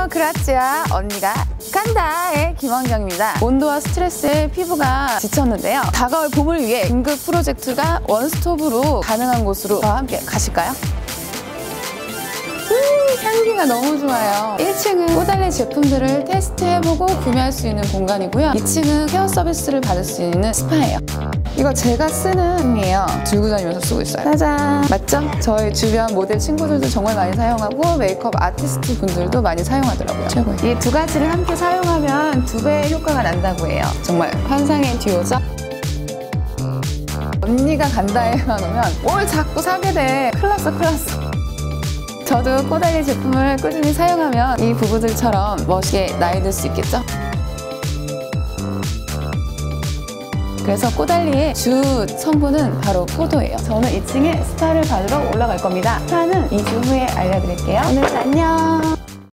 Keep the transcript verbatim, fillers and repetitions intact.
그라치아 언니가 간다의 김원경입니다. 온도와 스트레스에 피부가 지쳤는데요. 다가올 봄을 위해 긴급 프로젝트가 원스톱으로 가능한 곳으로 저와 함께 가실까요? 음, 향기가 너무 좋아요. 일 층은 꼬달리 제품들을 테스트해보고 구매할 수 있는 공간이고요. 이 층은 케어 서비스를 받을 수 있는 스파예요. 이거 제가 쓰는 템이에요. 들고 다니면서 쓰고 있어요. 짜잔! 맞죠? 저희 주변 모델 친구들도 정말 많이 사용하고 메이크업 아티스트 분들도 많이 사용하더라고요. 최고예요. 이 두 가지를 함께 사용하면 두 배의 효과가 난다고 해요. 정말 환상의 듀오죠? 언니가 간다에만 오면 뭘 자꾸 사게 돼. 큰일 났어, 큰일 났어. 저도 꼬달리 제품을 꾸준히 사용하면 이 부부들처럼 멋있게 나이 들 수 있겠죠? 그래서 꼬달리의 주 성분은 바로 포도예요. 저는 이 층에 스파를 받으러 올라갈 겁니다. 스파는 이 주 후에 알려드릴게요. 오늘 안녕!